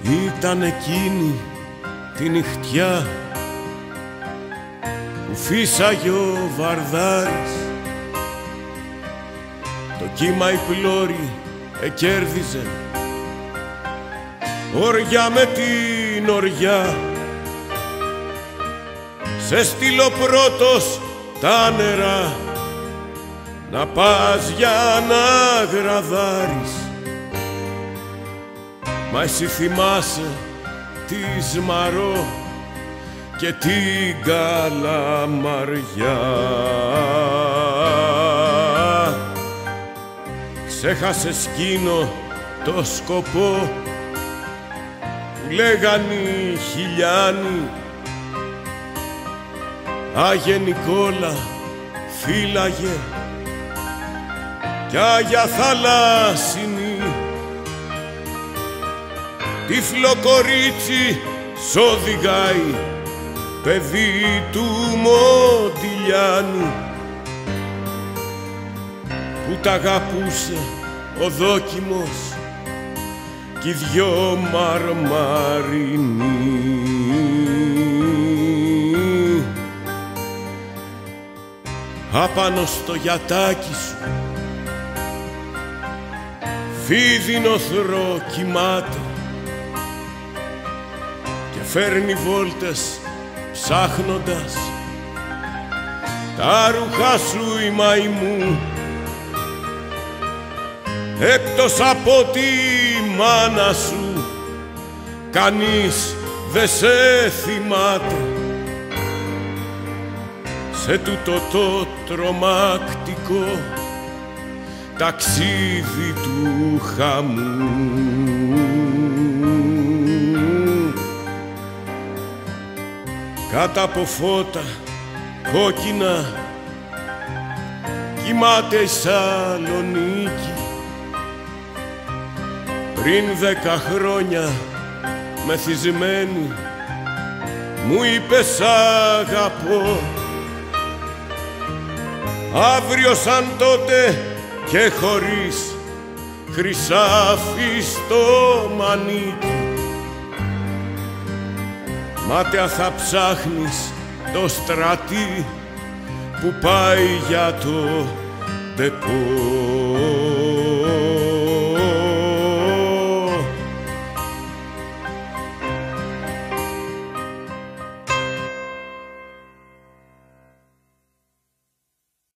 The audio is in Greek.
Ήταν εκείνη τη νυχτιά που φύσαγε ο Βαρδάρης. Το κύμα η πλώρη εκέρδιζε οριά με την οριά. Σε στείλω πρώτος τα νερά να πας για να γραδάρεις. Μα εσύ θυμάσαι τη Σμαρώ και την Καλαμαριά. Ξέχασες εκείνο το σκοπό που λέγαν οι χιλιάνοι. Άγιε Νικόλα φύλαγε κι Άγια Θαλάσσινη. Τύφλο κορίτσι σ' οδηγάει, παιδί του Μοντιλιάνου, που τ' αγαπούσε ο δόκιμος κι οι δυο μαρμαρινοί. Απάνω στο γιατάκι σου φίδινο θρό κοιμάται και φέρνει βόλτες ψάχνοντας τα ρούχα σου η μαϊμού. Εκτός από τη μάνα σου κανείς δε σε θυμάται σε τούτο το τρομακτικό ταξίδι του χαμού. Κάτω από φώτα κόκκινα κοιμάται η Σαλονίκη. Πριν 10 χρόνια μεθυσμένη μου είπε σ' αγαπώ. Αύριο σαν τότε και χωρίς χρυσάφι στο μανίκι. Μάταια θα ψάχνεις το στρατή που πάει για το ντεπό.